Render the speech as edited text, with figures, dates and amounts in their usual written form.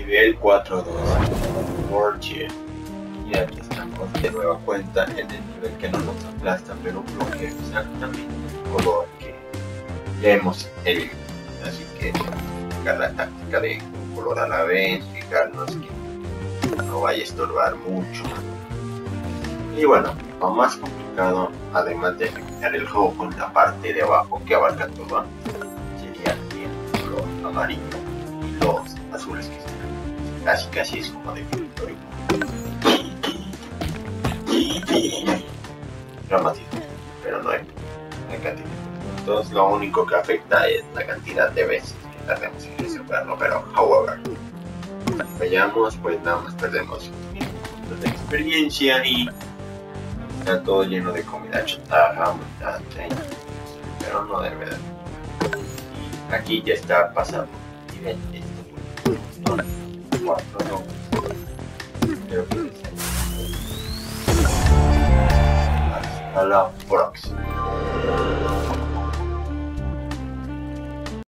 Nivel 412. Fortune. Y aquí estamos de nueva cuenta en el nivel que no nos aplasta, pero bloquea exactamente el color que ya hemos elegido. Así que aplicar la táctica de un color a la vez, fijarnos que no vaya a estorbar mucho. Y bueno, lo más complicado, además de eliminar el rojo en la parte de abajo que abarca todo, sería el color amarillo y los azules que están casi es como de victoria. Dramático, pero no hay cantidad. Entonces lo único que afecta es la cantidad de veces que tardemos en resolverlo, pero however, fallamos, pues nada más perdemos minutos de experiencia y está todo lleno de comida chatarra, pero no debe de. Y aquí ya está pasando nivel este 4, no, creo que hasta la próxima.